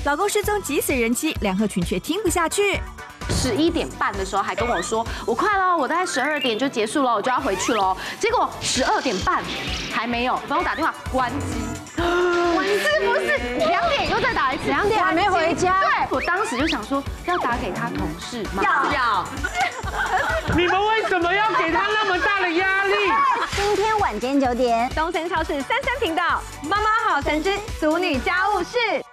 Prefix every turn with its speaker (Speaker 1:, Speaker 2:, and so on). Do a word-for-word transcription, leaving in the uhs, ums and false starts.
Speaker 1: 老公失踪急死人妻，梁鹤群却听不下去。
Speaker 2: 十一点半的时候还跟我说，我快了，我大概十二点就结束了，我就要回去了。结果十二点半还没有，帮我打电话关机，关机是不是两点又再打一次？
Speaker 3: 两点还没回家。
Speaker 2: 对，我当时就想说要打给他同事吗？
Speaker 3: 要
Speaker 2: 要。
Speaker 4: 你们为什么要给他那么大的压力？
Speaker 3: 今天晚间九点，
Speaker 1: 东森超市三三频道，妈妈好神之俗女家务事。